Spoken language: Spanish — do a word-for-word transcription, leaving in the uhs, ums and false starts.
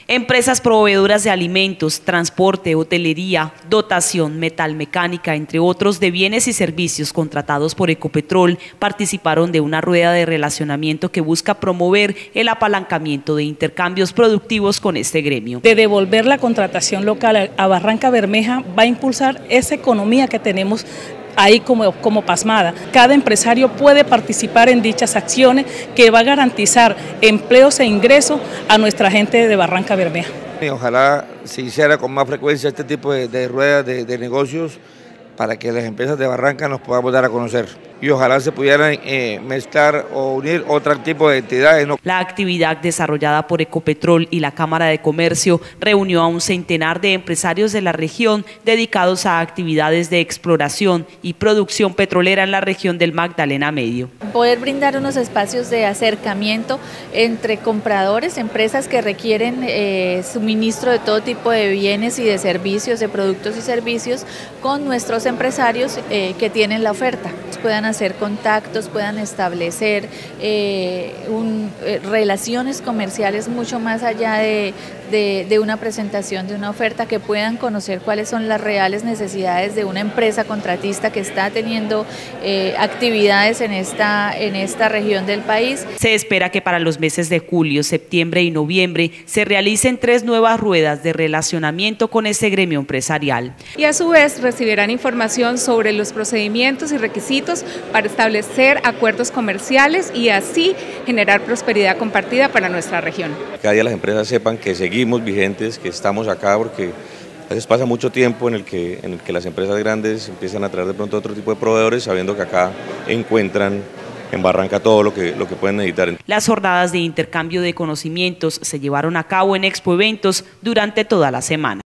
Empresas proveedoras de alimentos, transporte, hotelería, dotación, metalmecánica, entre otros de bienes y servicios contratados por Ecopetrol, participaron de una rueda de relacionamiento que busca promover el apalancamiento de intercambios productivos con este gremio. De devolver la contratación local a Barranca Bermeja va a impulsar esa economía que tenemos ahí como, como pasmada. Cada empresario puede participar en dichas acciones que va a garantizar empleos e ingresos a nuestra gente de Barranca Bermeja. Y ojalá se hiciera con más frecuencia este tipo de, de ruedas de, de negocios para que las empresas de Barranca nos podamos dar a conocer. Y ojalá se pudieran eh, mezclar o unir otro tipo de entidades. ¿no? La actividad desarrollada por Ecopetrol y la Cámara de Comercio reunió a un centenar de empresarios de la región dedicados a actividades de exploración y producción petrolera en la región del Magdalena Medio. Poder brindar unos espacios de acercamiento entre compradores, empresas que requieren eh, suministro de todo tipo de bienes y de servicios, de productos y servicios, con nuestros empresarios eh, que tienen la oferta. Puedan hacer contactos, puedan establecer eh, un, eh, relaciones comerciales mucho más allá de, de, de una presentación, de una oferta, que puedan conocer cuáles son las reales necesidades de una empresa contratista que está teniendo eh, actividades en esta, en esta región del país. Se espera que para los meses de julio, septiembre y noviembre se realicen tres nuevas ruedas de relacionamiento con ese gremio empresarial. Y a su vez recibirán información sobre los procedimientos y requisitos para establecer acuerdos comerciales y así generar prosperidad compartida para nuestra región. Cada día las empresas sepan que seguimos vigentes, que estamos acá, porque a veces pasa mucho tiempo en el que, en el que las empresas grandes empiezan a traer de pronto otro tipo de proveedores, sabiendo que acá encuentran en Barranca todo lo que, lo que pueden necesitar. Las jornadas de intercambio de conocimientos se llevaron a cabo en Expo Eventos durante toda la semana.